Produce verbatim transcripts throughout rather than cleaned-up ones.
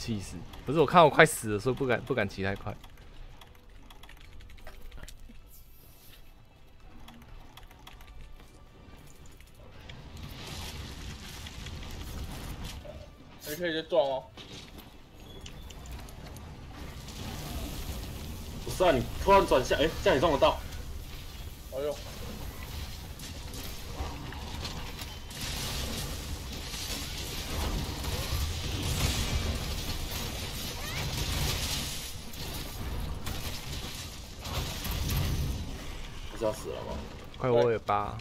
气死！不是我看我快死了，所以不敢不敢骑太快。 你可以直接撞哦。 不是啊，你突然转向，哎、欸，这样你撞得到？ 哎呦！ 不是要死了吗？ 快我尾巴！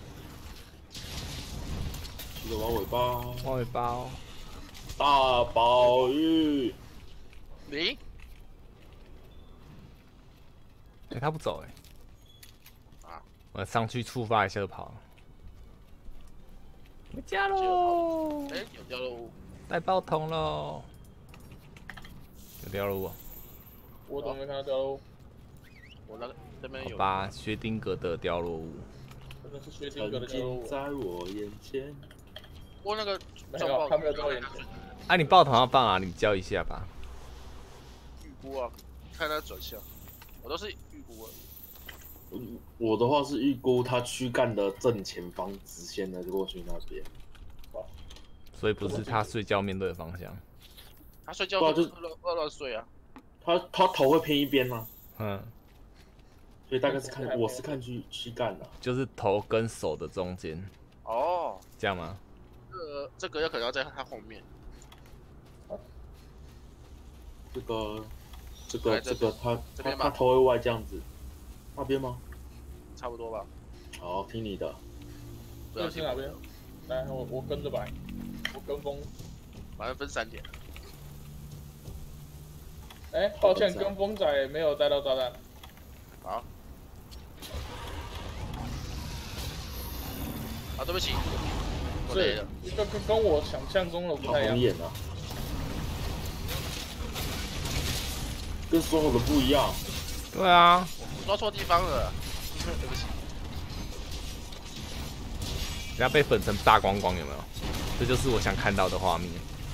记得玩尾巴。 玩尾巴哦！ 大宝玉。 你？ 哎、欸，他不走哎、欸。啊！我上去触发一下就跑了。回家喽！ 哎、欸，有掉落物。 带爆桶喽！有掉落物、啊。 我怎么没看到掉落物？ 我那个这边有。 好吧，薛定谔的掉落物。 真的是薛定谔的掉落物。 在我眼前。 我那个没有，他没有在我眼前。 啊，你爆桶要放啊，你教一下吧。 预估啊，看他转向，我都是预估而已。我的话是预估他躯干的正前方直线的过去那边。 所以不是他睡觉面对的方向。 他睡觉就是乱乱乱睡啊。 他他头会偏一边吗？ 嗯。 所以大概是看，我是看躯躯干的。 就是头跟手的中间。 哦。 这样吗？ 这个这个有可能要在他后面。 这个，这个，这个，他他他头会歪这样子，那边吗？ 差不多吧。 好，听你的。 这是哪边？来，我我跟着摆，我跟风。 反正分三点。 哎、欸，抱歉，跟风仔没有带到炸弹。 好。啊，对不起，我累了。 一个跟跟我想象中的不太一样。 啊、跟所有的不一样。 对啊。 我抓错地方了，对不起。 人家被粉成大光光，有没有？这就是我想看到的画面。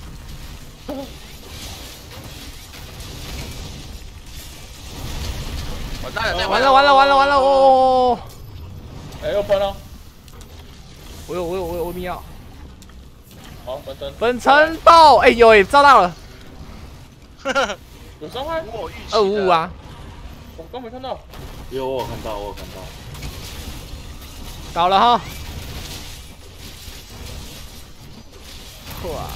完蛋了！ 完了完了完了完了！哦！ 哎，又喷了！ 我有我有我有我密钥。 好，粉尘。 粉尘爆！哎有哎，照到了。 有伤害？ 二五五啊！ 我刚没看到。 有我有看到，我有看到。 倒了哈！哇！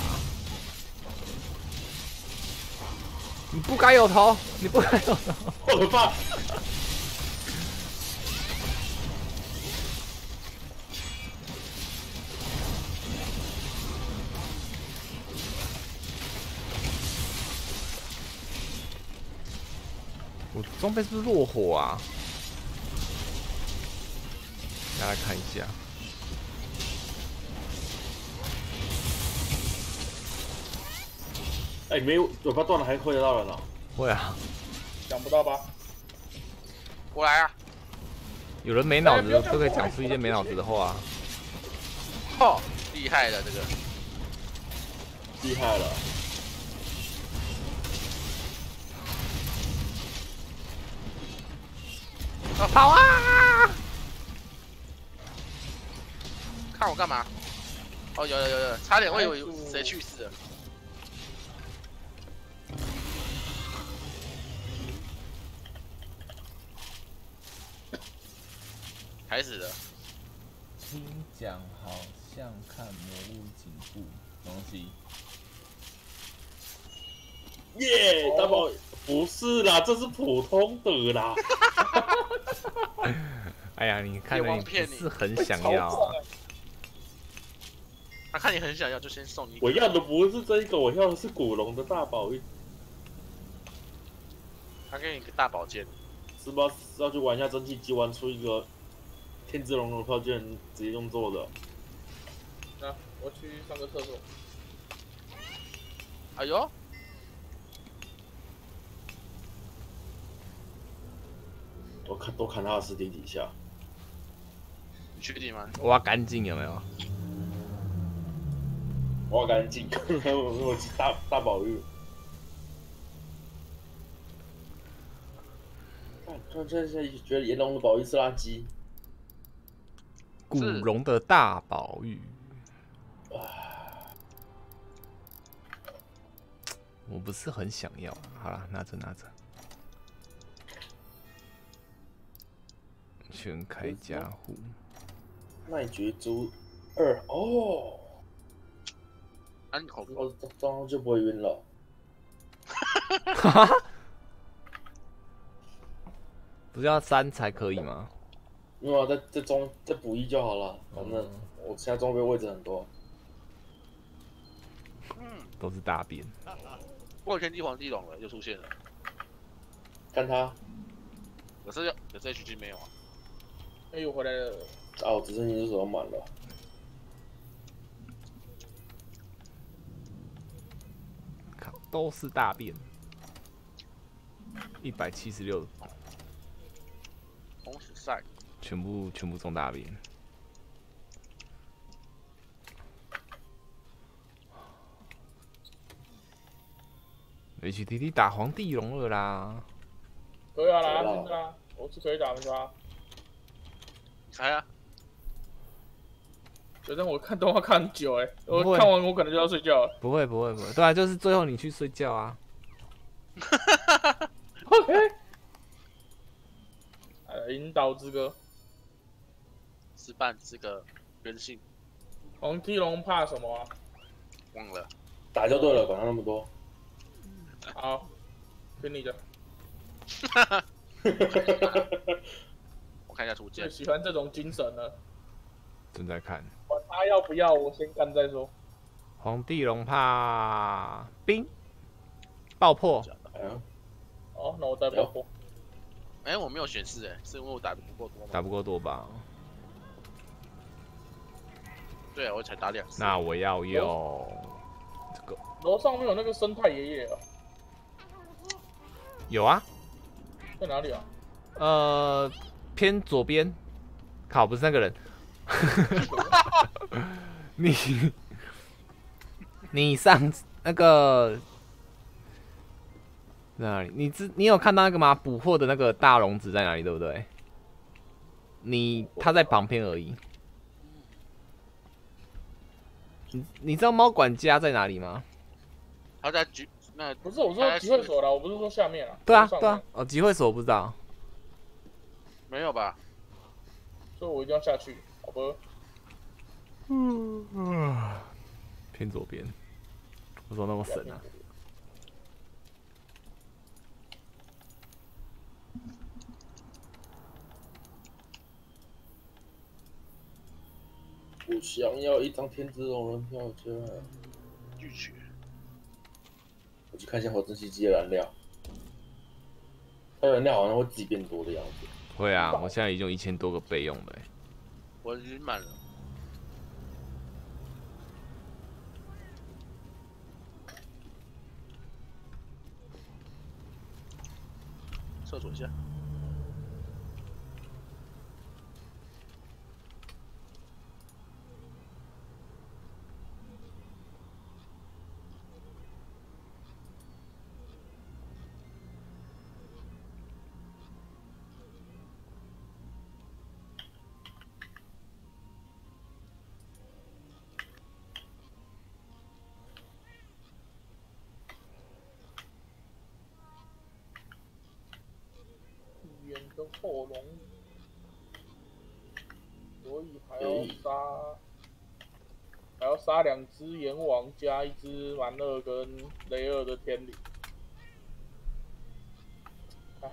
你不该有头，你不该有头！ 我的爸！ 我装备是不是落火啊？大家看一下。 哎、欸，没尾巴断了还会得到人哦？ 会啊。 想不到吧？ 我来啊！ 有人没脑子就可以讲出一些没脑子的话、啊。 哦，厉害了这个！ 厉害了！ 哦、跑啊！看我干嘛？哦，有有有有，差点我以为谁去世了。开始了。 听讲好像看魔物颈部东西。 耶、yeah, ，大宝不是啦，这是普通的啦。 哎呀，你看你不是很想要、啊。 他、啊、看你很想要，就先送你。 我要的不是这个，我要的是古龙的大宝玉。 他给你一个大宝剑。 是不是要去玩一下蒸汽机，玩出一个天之龙的票券，直接用做的？ 啊，我去上个厕所。 哎呦！ 我看都看他的尸体底下。 你确定吗？ 挖干净有没有？ 挖干净，我我是大大宝玉。 突然现在觉得炎龙的宝玉是垃圾。 古龙的大宝玉。我不是很想要，好了，拿着拿着。全开加护。 奈绝珠二哦。 安口我装上就不会晕了。 哈哈。不是要三才可以吗？ 没有啊，再再装再补一就好了。反正我现在装备位置很多。 嗯， 都是大便。 过天地皇帝龙了，又出现了。 看他。 可是可是 H G 没有啊。 哎，我回来了。 啊，我直升机手要满了。 靠，都是大便。一百七十六。 红石赛。 全部全部中大便。H T T 打皇帝龙了啦！ 可以啊，来啊，现在啊，我是可以打没错啊。 开啊！ 反正我看动画看很久哎、欸，我看完我可能就要睡觉了。 不会不会不会，对啊，就是最后你去睡觉啊。 OK。呃，引导之歌。 失败这个人性。 皇帝龙怕什么啊？ 忘了。 打就对了，管他那么多。 好，听你的。 我看一下图鉴。 最喜欢这种精神了。 正在看。 管他要不要，我先干再说。 皇帝龙怕冰爆破。 哦，那我再爆破。 哎、欸，我没有显示哎，是因为我打的不够多吗？ 打不够多吧？ 对啊，我才打两次。 那我要用这个。 楼上面有那个生态爷爷啊。 有啊。 在哪里啊？ 呃，偏左边。靠，不是那个人。你你上那个在哪里？你知你有看到那个吗？捕获的那个大笼子在哪里？对不对？你他在旁边而已。你你知道猫管家在哪里吗？ 他在集那不是我说集会所啦，我不是说下面啊。 对啊对啊，哦集会所我不知道。 没有吧？ 所以我一定要下去，好吧？ 嗯嗯，偏左边，我怎么那么神啊？ 我想要一张天之龙人票券。 拒绝。 我去看一下活珍稀机的燃料，它燃料好像会自己变多的样子。 会啊，我现在已经有一千多个备用的、欸。 我已经满了。厕所一下。 远的后龙，所以还要杀，还要杀两只阎王加一只蛮二跟雷二的天理。哎，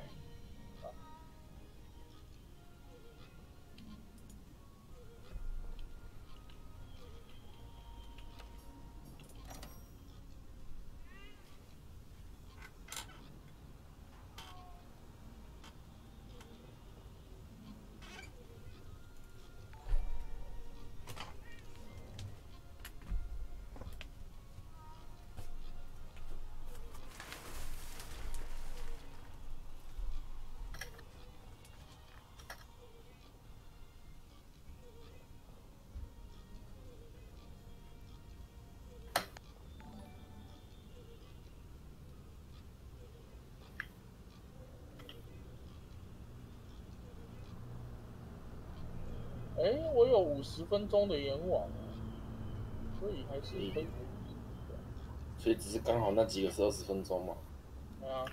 哎，我有五十分钟的阎王，所以还是可以。 所以只是刚好那几个是二十分钟嘛。 对啊。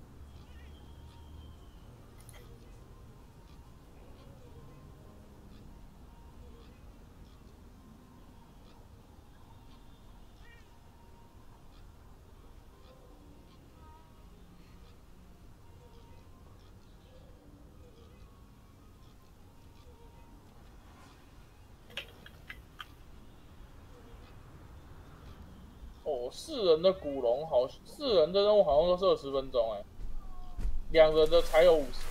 哦，四人的古龙好，四人的任务好像都是二十分钟哎，两人的才有五十。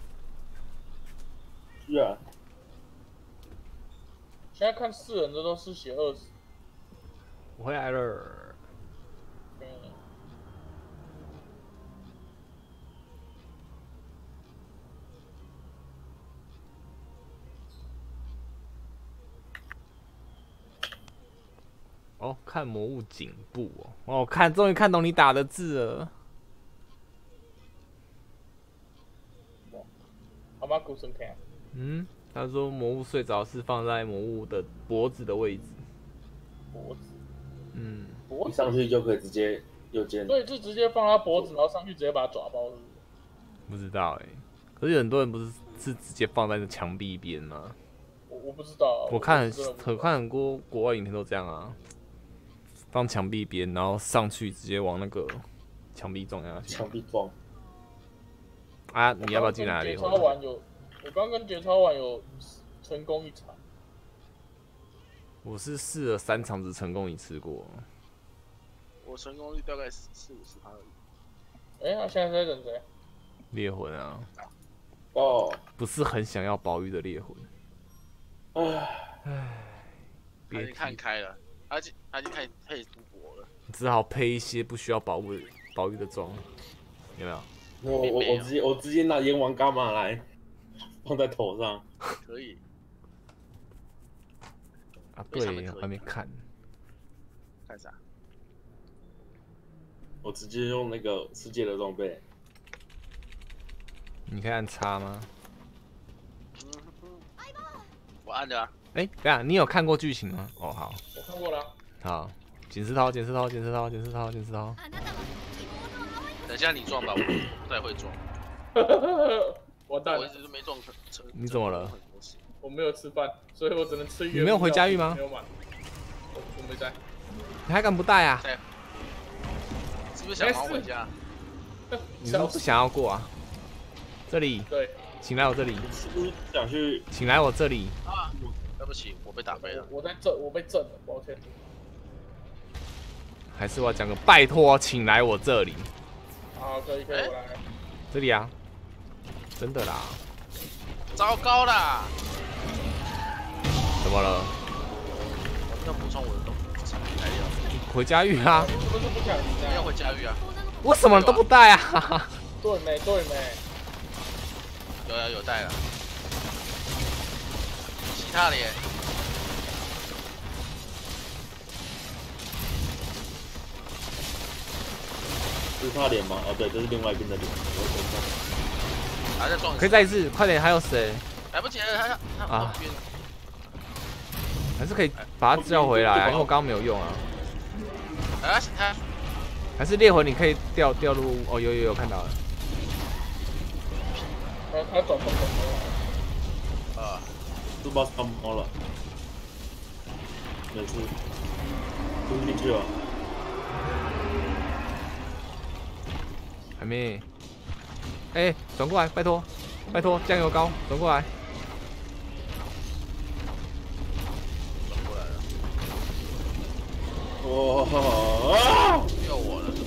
是啊。 现在看四人的都是写二十。 我回来了。 嗯。 哦，看魔物颈部哦，哦，看，终于看懂你打的字了。 阿妈古神看。 嗯，他说魔物睡着是放在魔物的脖子的位置。 脖子。 嗯。 一上去就可以直接右键。 对，就直接放他脖子，然后上去直接把他抓爆，是不是？ 不知道哎、欸，可是很多人不是是直接放在那墙壁边吗？ 我我不知道。 我看很很看很多国外影片都这样啊。放墙壁边，然后上去直接往那个墙壁撞下去。 墙壁撞。 啊，你要不要进来？ 节操完有，我刚跟节操完有成功一场。 我是试了三场，只成功一次过。 我成功率大概四五十趴而已。 哎、欸，他现在在等谁？ 猎魂啊。 哦。 不是很想要保育的猎魂。 唉。 唉。 他已经看开了。他已经他已经开始开始赌博了， 只好配一些不需要保护保育的装，有没有？ 我我我直接我直接拿阎王伽马来放在头上， 可以。 啊，对，还没看。 看啥？ 我直接用那个世界的装备。 你可以按叉吗？ 我按的啊。 哎、欸，等下，你有看过剧情吗？哦，好， 我看过了。 好，捡石头，捡石头，捡石头，捡石头，捡石头。 等一下你撞吧，我不太会撞。 完蛋了， 我一直都没撞成。 你怎么了？ 我没有吃饭，所以我只能吃鱼。 你没有回家狱吗？ 没有买，我我没在。 你还敢不带啊？ 是不是想要回家？ 你是不是想要过啊？这里。 对。 请来我这里。 是不是想去？ 请来我这里。 啊，对不起，我被打飞了。 我在震，我被震了，抱歉。 还是我要讲个拜托，请来我这里。 好，可以可以，我来。 这里啊，真的啦。 糟糕啦！ 怎么了？ 我要补充我的东西，材料。 回家狱啊？ 是不是不想赢啊？ 要回家狱啊？ 我什么都不带啊！ 对没对没？ 有有有带了。其他的耶。 这是他脸吗？哦，对，这是另外一边的脸。 还在撞。 可以再一次，快点！还有谁？ 来不及了，他他啊！还是可以把他叫回来啊，因为我刚刚没有用啊。 啊，他还是猎魂，你可以掉掉入哦，有有有看到了。 他他转头转头了。啊， 都把他猫了。没事，冲进去了。 还没。哎、欸，转过来，拜托，拜托，酱油膏，转过来。 转过来了。 哇！啊！ 又我了。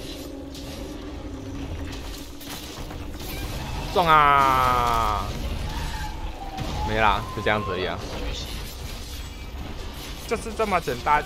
撞啊！没啦，就这样子而已啊。就是这么简单。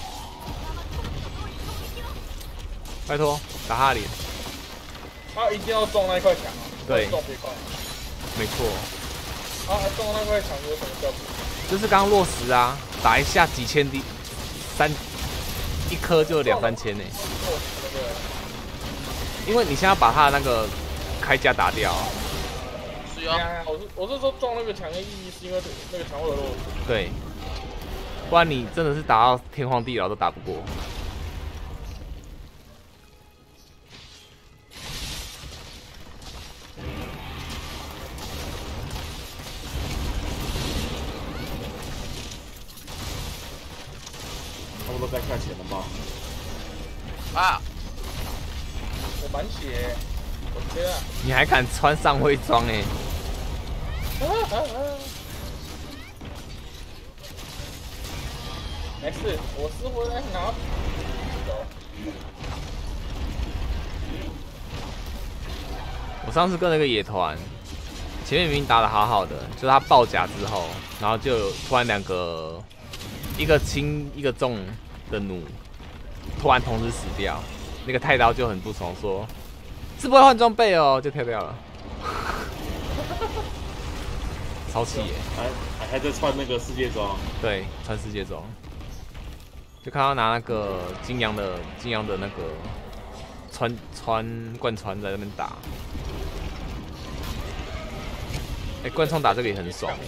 拜托，打他脸。 他一定要撞那一块墙啊！ 对， 撞别块。 没错。 啊，撞那块墙有什么效果？ 就是刚落实啊，打一下几千滴，三一颗就两三千呢。因为你现在把他那个铠甲打掉。 所是哦。 我是我是说撞那个墙的意义是因为那个墙会有漏水。 对，不然你真的是打到天荒地老都打不过。 差不多该下钱了吧？ 啊！ 我满血，我天啊！ 你还敢穿上位装哎？ 啊啊啊！没事，我是回来拿走。 我上次跟那个野团，前面明明打得好好的，就是他爆甲之后，然后就突然两个，一个轻一个重的弩，突然同时死掉，那个太刀就很不爽，说是不会换装备哦，就跳掉了，超气耶！ 还还还在穿那个世界装， 对，穿世界装，就看到拿那个金阳的金阳的那个穿穿贯穿在那边打。哎、欸，贯穿打这个也很爽。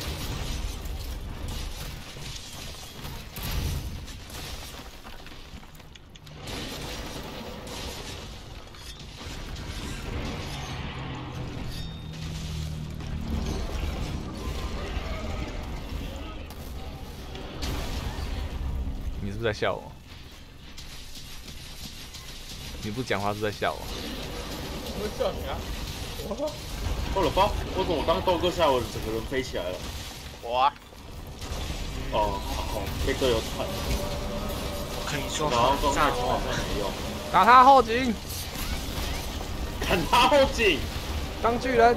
你是不是在笑我？你不讲话是在笑我？ 我会笑你啊！我。 我的包，为什么我刚斗哥下我整个人飞起来了？ 我啊， 哦，好，被队友铲。 可以说然后好炸装太冲好像没用。 打他后颈， 砍他后颈， 当巨人。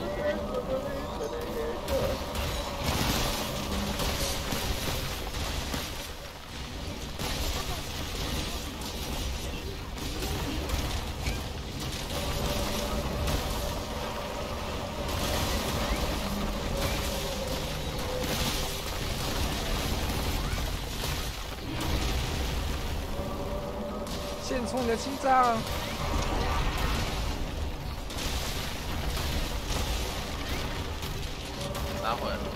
献出你的心脏！ 拿回来。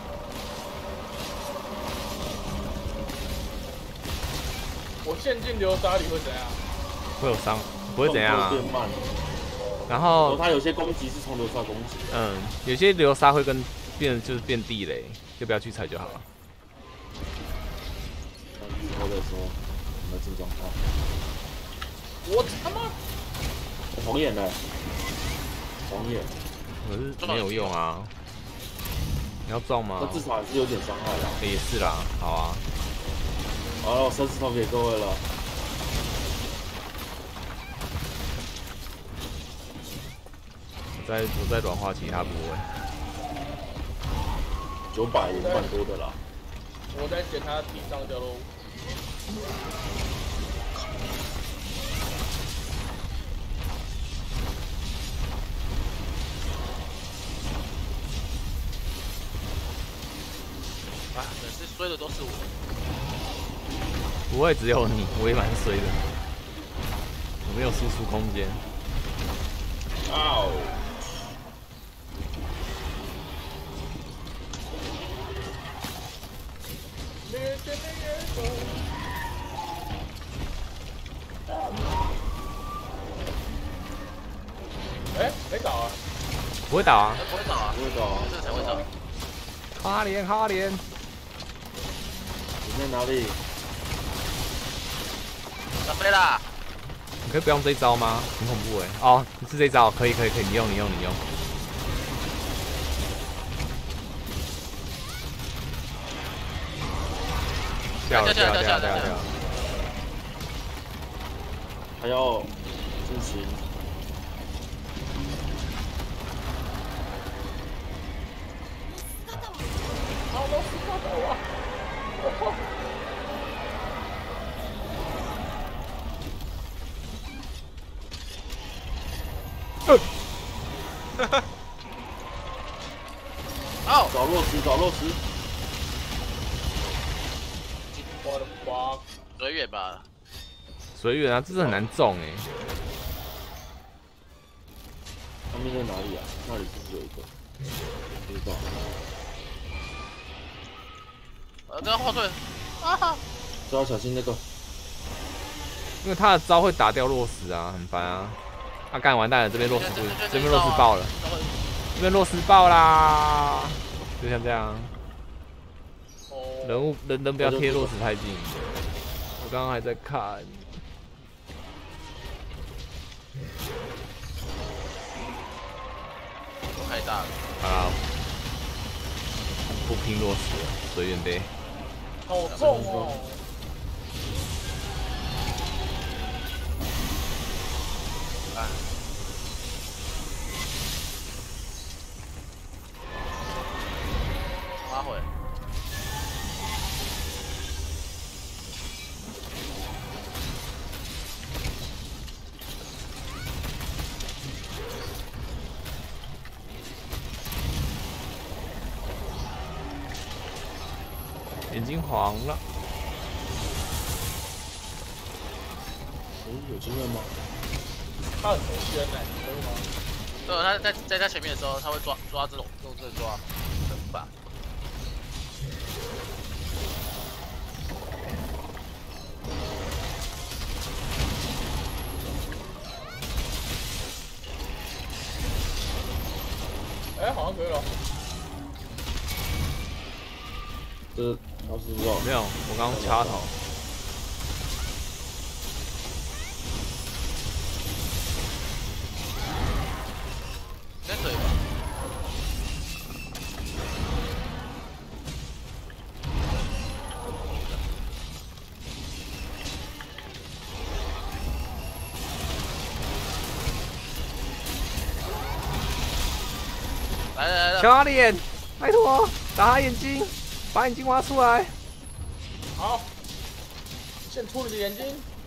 我陷进流沙里会怎样？ 会有伤，不会怎样啊。 变慢。 然后它有些攻击是从流沙攻击。 嗯，有些流沙会跟变就是变地雷，就不要去踩就好了。 之后再说，我们进状态。 我他妈！ 红眼嘞，红眼， 可是没有用啊！你要撞吗？ 那至少还是有点伤害啦。 也是啦，好啊。 好了，我生石头给各位了。 我在我在软化其他部位。 九百也蛮多的啦。 我在捡他地上掉喽。 啊，可是衰的都是我。 不会只有你，我也蛮衰的。我没有输出空间。 哦。 哎、欸，没倒啊！ 不会倒啊！ 不会倒啊！ 不会倒， 这才会倒。 哈连哈连， 你在哪里？ 要飞啦！ 你可以不用这一招吗？很恐怖哎！哦，你是这一招，可以可以可以，你用你用你用。掉了掉了掉了掉了掉了！ 还要进行。 好多石头走啊！我哦， 找落石，找落石。 我的妈！ 随缘吧。 随缘啊，这是很难中哎。 他们在哪里啊？那里是不是有一个？ 不知道。 呃，跟后退。啊哈！ 都要小心那个。 因为他的招会打掉落石啊，很烦啊。他、啊、干完蛋了，这边落石不，这边落石爆了，这边落石爆啦，就像这样。人物人人不要贴落石太近。我刚刚还在看。 太大了。 好啦，不拼落石了，随缘呗。 好重哦！ 啊！拉回。 眼睛黄了。 哎，有经验吗？ 他很天呢，可以吗？ 对，他在在他前面的时候，他会抓抓这种用这抓人法。 哎，好像可以了。 这他是不知道。 没有，我刚刚掐头。 应该可以吧？来了来了！ 敲他的眼，拜托，打他眼睛，把眼睛挖出来。 好，现出你的眼睛。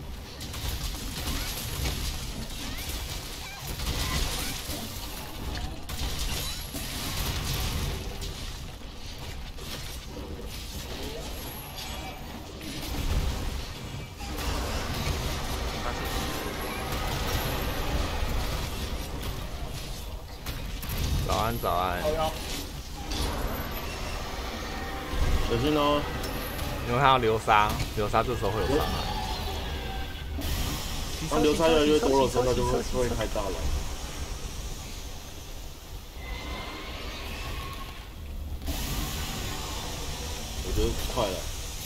早安，早安。 小心哦！ 因为他要流沙，流沙这时候会有伤害。 当流沙越来越多的时候，它就会会开大了。我觉得快了。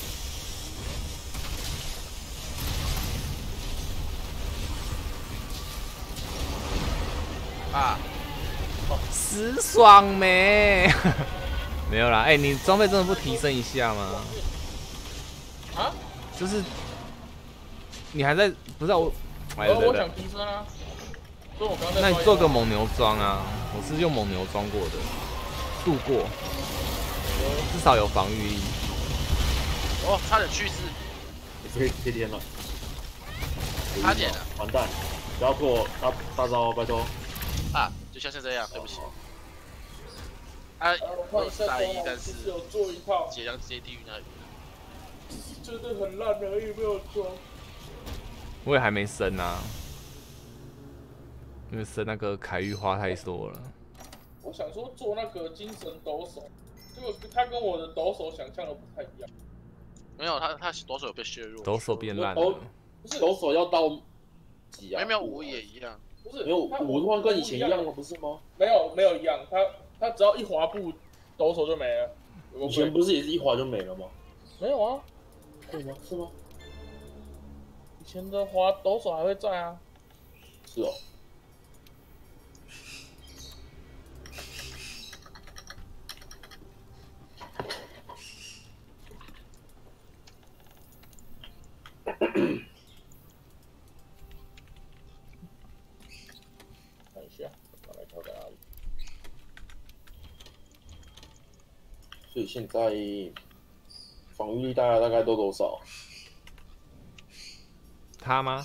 啊！ 死爽没？没有啦，哎、欸，你装备真的不提升一下吗？ 啊？ 就是你还在不是、啊、我？哎， 我想提升啊。所以我刚才。 那你做个蒙牛装啊！我是用蒙牛装过的，度过，至少有防御力。 哦，差点去世。 贴贴天了。 差点了。 完蛋！不要做大大招，拜托。 啊，就像是这样，对不起。啊，我大一，但是解量直接地狱那里。 真的很烂而已，没有装。 我也还没升啊，因为升那个凯域花太多了。 我想说做那个精神抖手，结果他跟我的抖手想象的不太一样。 没有，他他抖手有被削弱。 抖手变烂了。 不是抖手要到几啊？ 没有没有五也一样。 不是， 没有五的话跟以前一样了，不是吗？ 没有没有一样，他他只要一滑步，抖手就没了。 以前不是也是一滑就没了吗？ 没有啊。 对吗？是吗？ 以前的滑抖手还会在啊。 是哦。 看一下，刚才跳在哪里？ 所以现在防御力大概大概都多少？ 他吗？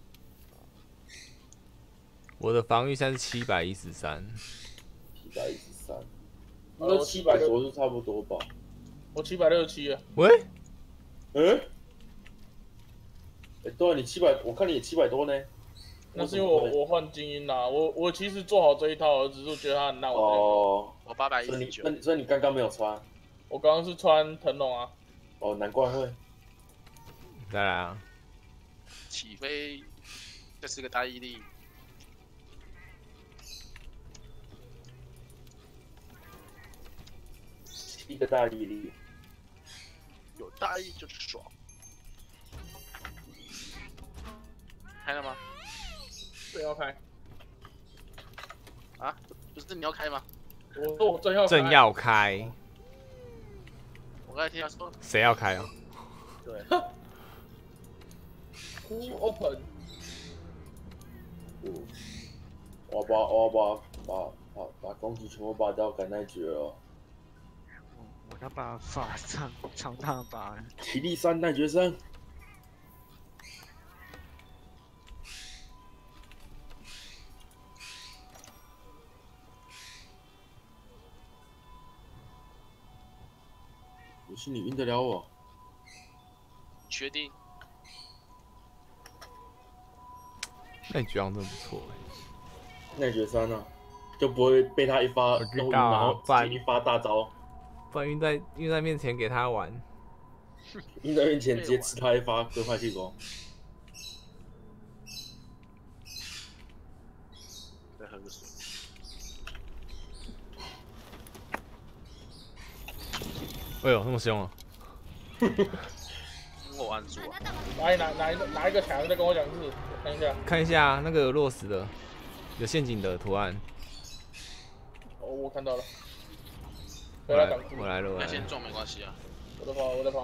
我的防御现在是七百一十三。 七百一十三。那七百多是差不多吧？ 我七百六十七啊。 喂？ 嗯？哎，对啊，你七百，我看你也七百多呢。 那是因为我我换精英啦，我我其实做好这一套，只是觉得它很烂。 哦， 我八百一所以你十九。 那所以你刚刚没有穿？ 我刚刚是穿腾龙啊。 哦，难怪会。 再来啊！ 起飞，这是个大毅力。 一个大毅力， 有大意就是爽。开了吗？ 对，要开。 啊？不是你要开吗？ 我说我正要开。 正要开。 我刚才听他说。 谁要开啊？ 对。 Who open？ 我要把我要把把把把攻击全部拔掉，改奈绝了。 我要把法杖长大把。 体力三奈绝生。我信你赢得了我。 确定？ 那你觉得真的不错哎。 奈绝三啊，就不会被他一发动晕，然后直接一发大招。 不然晕在晕在面前给他玩， 晕在面前直接吃他一发割派气功。 再喝个水。 哎呦，那么凶啊！ 我按住啊。 哪哪哪一个哪一个墙？再跟我讲一次，看一下。 看一下那个有落石的，有陷阱的图案。 哦，我看到了。 我来，我来了，我来了。 先撞没关系啊。 我在跑，我在跑。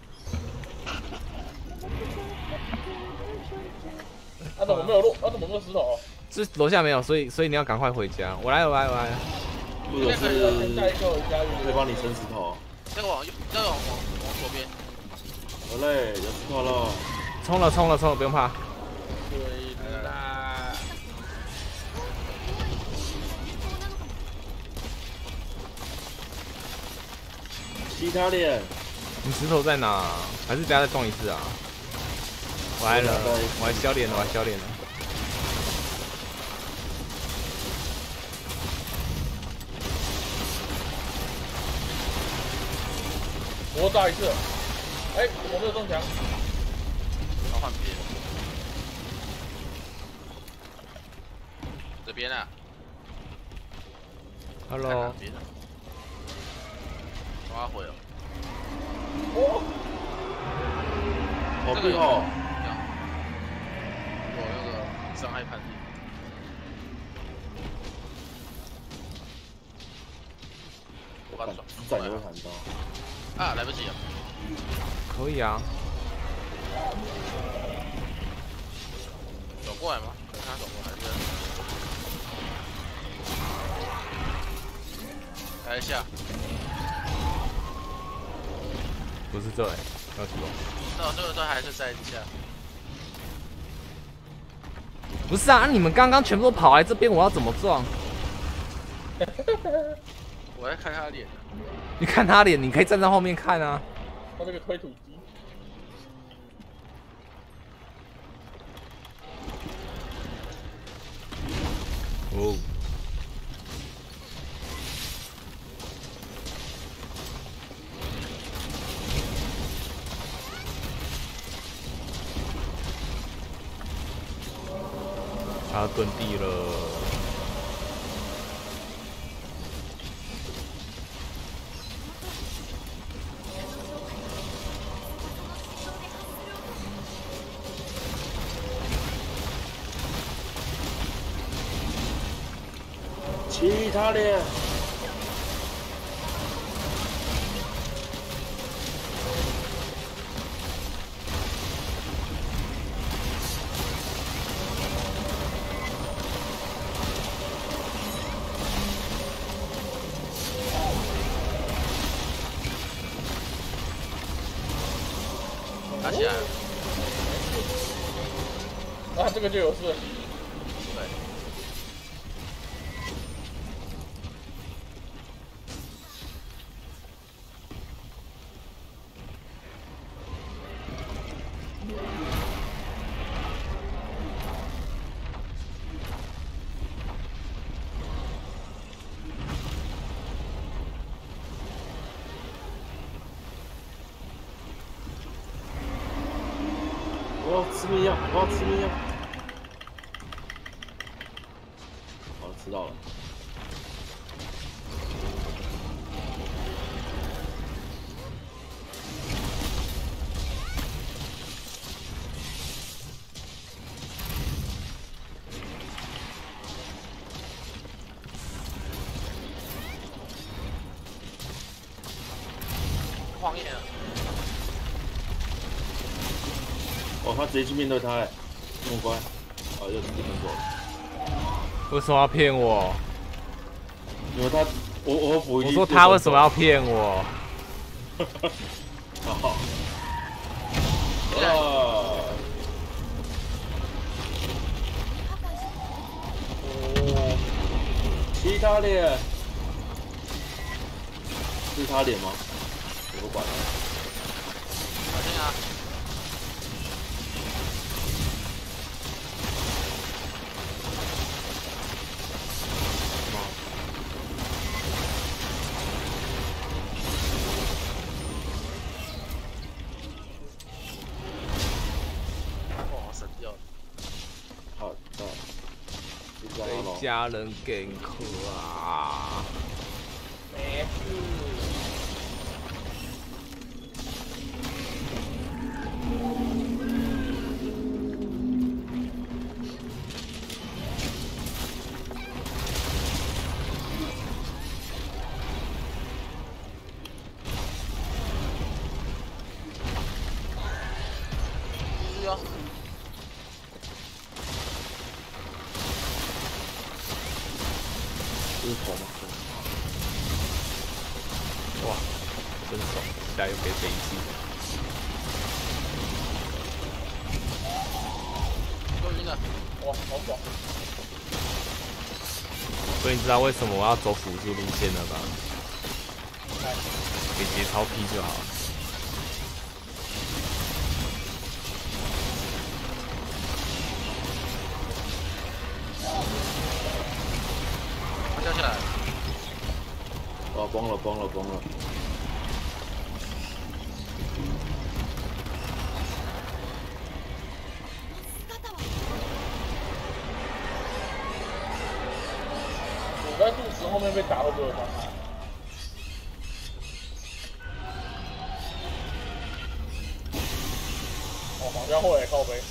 啊，怎么没有落？啊，怎么没有石头？ 是楼下没有，所以所以你要赶快回家。我来，我来，我来。 或者是可以帮你升石头。 那个往右，那个往往往左边。 好嘞，有石头了。 冲了，冲了，冲了，不用怕。 对啦。 其他脸。 你石头在哪？还是等下再撞一次啊？我来了，我还消脸了，我还消脸了。 我炸一次，哎、欸，我没有中墙， 要换别人。这边啊 ，Hello。 抓回了。 哦， 好厉害！ 我那个伤害判定。我把它转， 转也会喊到。 啊，来不及了。 可以啊。 走过来吗？可能他走过来这。来一下。 不是这哎、欸，要出动。 那这个都还是在一下。 不是啊，你们刚刚全部都跑来这边，我要怎么撞？ 我在看他的脸。 你看他脸，你可以站在后面看啊。 他那个推土机。 哦。他遁地了。 其他脸。 打起来了。 啊，这个就有事。 对。 我要吃面药，我要吃面药。好，吃到了。 荒野了。 哦，他直接去面对他哎，这么乖。哦，又直接门走了。 为什么要骗我？ 因为他，我我补一。 我说他为什么要骗我？ 好。啊！哦，踢他脸，是他脸吗？我不管了。 小心啊！ 被家人gank啊！ 没事。 是啊。 这是头吗？ 哇，真爽！现在又可以飞一次。 都赢了， 哇，好爽！ 所以你知道为什么我要走辅助路线了吧？给节操 P 就好了。 掉下来。 哇，崩了，崩了，崩了！ 我在肚子后面被打会不会有伤害？哦，好像会靠背。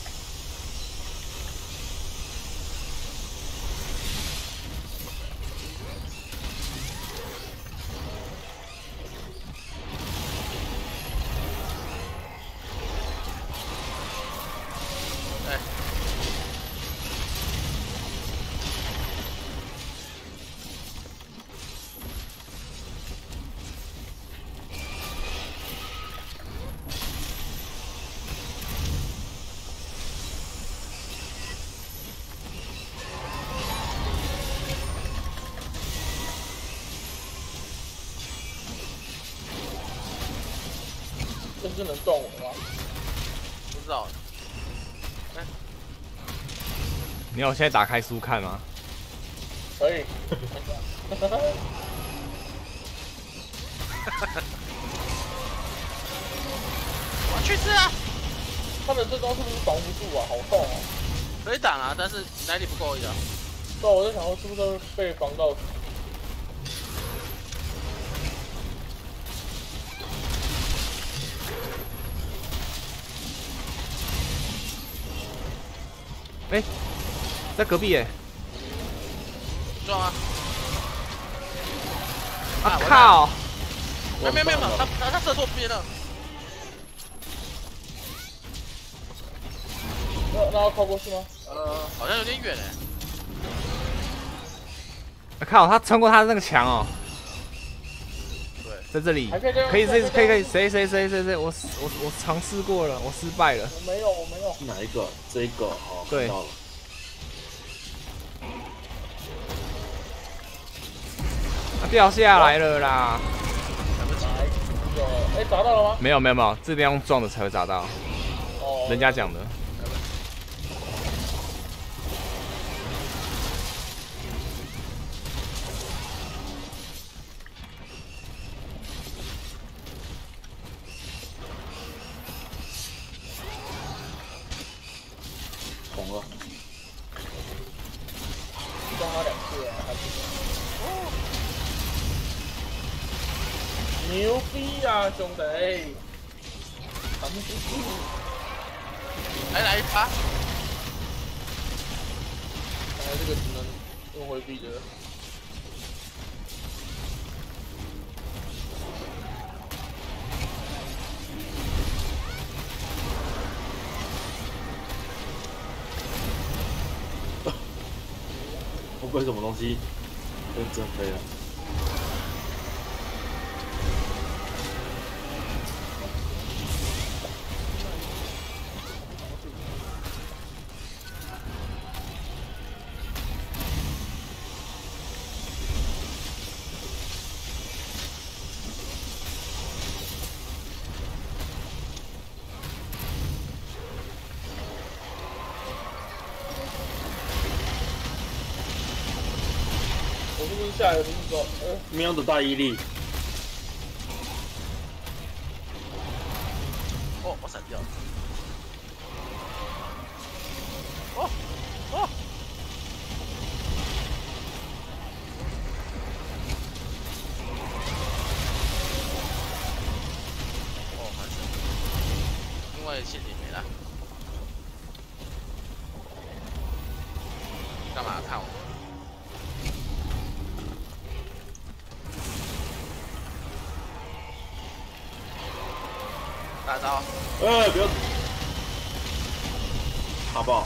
这是能动我吗？ 不知道。哎， 你要我现在打开书看吗？ 可以。 我去吃啊！ 他的这招是不是防不住啊？好痛啊！ 可以挡啊，但是耐力不够而已啊。 对，我在想说是不是会被防到死？ 哎、欸，在隔壁哎、欸！ 撞啊！ 啊靠！ 没有没有没有，他他他射错边了。 那那要靠过去吗？ 呃，好像有点远哎。 啊靠！他穿过他的那个墙哦。 对， 在这里， 还可以这样可以可以可以可以，谁谁谁谁谁，我我我尝试过了，我失败了。 我没有，我没有。 哪一个？这一个哦， 对看到了。 他掉下来了啦！ 来不及。有，哎，找到了吗？ 没有没有没有，这边用撞的才会找到。 哦。 人家讲的。 对啊，还不错。牛逼啊，兄弟！他们不是。 来来一发。 看来这个只能用回避的。 不会什么东西，认真飞了。 我是不是下一个不是说，呃， 喵的大毅力。 哦，我闪掉了。哦哦。哦，蛮神的。因为陷阱没了。干嘛看我？大招！ 哎，不要！打爆！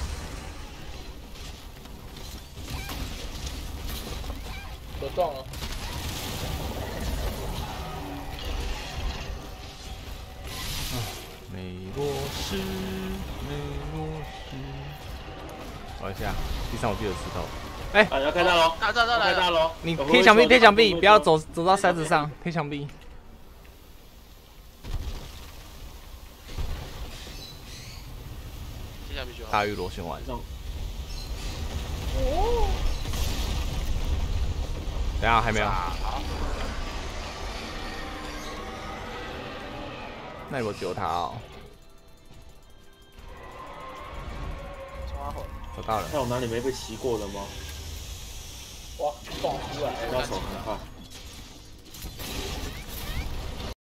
得撞了。 美若是，美若是。找一下，地上有地的石头。哎、 啊，要开大喽！ 大招到来了！ 开大喽！ 你贴墙壁，贴墙壁，不要走走到塞子上，贴墙壁。 贴墙壁就好。 大玉螺旋丸。 哦。 等下还没有。 好。 那你有救他哦。 抓好。 找到了。 那我哪里没被骑过的吗？ 哇，撞出来！ 要手很快。